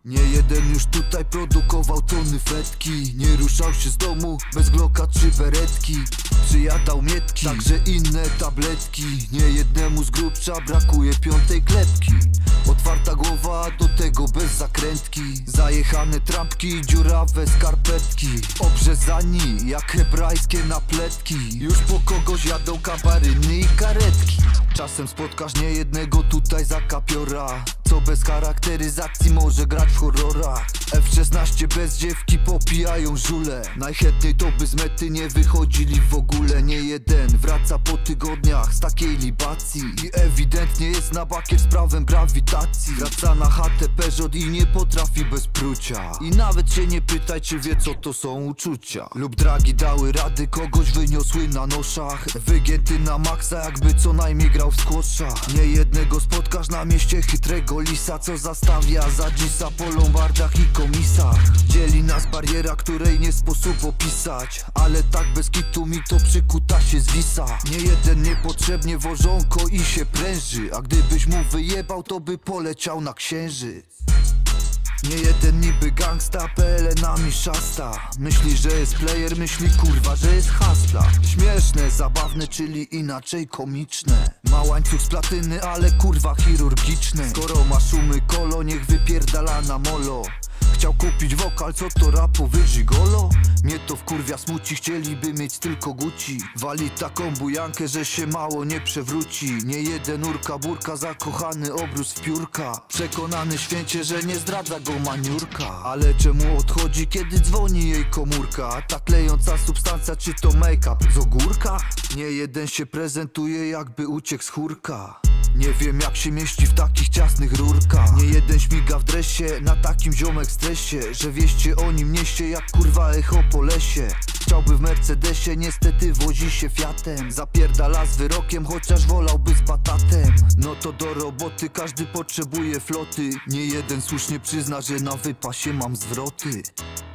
Nie jeden już tutaj produkował tony fetki. Nie ruszał się z domu bez glocka czy beretki. Przyjadał mietki, także inne tabletki. Nie jednemu z grubsza brakuje piątej klepki. Otwarta głowa, do tego bez zakrętki. Zajechane trampki, dziurawe skarpetki. Obrzezani jak hebrajskie napletki. Już po kogoś jadą kabaryny i karetki. Czasem spotkasz niejednego tutaj zakapiora, co bez charakteryzacji może grać w horrorach. F-16 bez dziewki popijają żule. Najchętniej to by z mety nie wychodzili w ogóle. Nie jeden wraca po tygodniach z takiej libacji i ewidentnie jest na bakier z prawem grawitacji. Wraca na chatę Peugeot i nie potrafi bez prucia. I nawet się nie pytaj, czy wie, co to są uczucia. Lub dragi dały rady, kogoś wyniosły na noszach. Wygięty na maksa, jakby co najmniej grał w squasha. Nie jednego spotkasz na mieście chytrego lisa, co zastawia za dzisa po lombardach i komisach. Dzieli nas bariera, której nie sposób opisać, ale tak bez kitu mi to przykuta się zwisa. Nie jeden niepotrzebnie wożonko i się pręży, a gdybyś mu wyjebał, to by poleciał na księżyc. Nie jeden niby gangsta, PL-nami szasta. Myśli, że jest player, myśli kurwa, że jest hustla. Śmieszne, zabawne, czyli inaczej komiczne. Ma łańcuch z platyny, ale kurwa chirurgiczne. Skoro ma szumy kolo, niech wypierdala na molo. Chciał kupić wokal, co to rapowy gigolo? Mnie to wkurwia, smuci, chcieliby mieć tylko Gucci. Wali taką bujankę, że się mało nie przewróci. Nie jeden urka burka, zakochany obrus w piórka. Przekonany święcie, że nie zdradza go maniurka. Ale czemu odchodzi, kiedy dzwoni jej komórka? Ta klejąca substancja, czy to make-up z ogórka? Nie jeden się prezentuje, jakby uciekł z chórka. Nie wiem, jak się mieści w takich ciasnych rurkach. Nie jeden śmiga w dresie, na takim ziomek stresie, że wieście o nim niesie jak kurwa echo po lesie. Chciałby w Mercedesie, niestety wozi się Fiatem. Zapierdala z wyrokiem, chociaż wolałby z batatem. No to do roboty, każdy potrzebuje floty. Nie jeden słusznie przyzna, że na wypasie mam zwroty.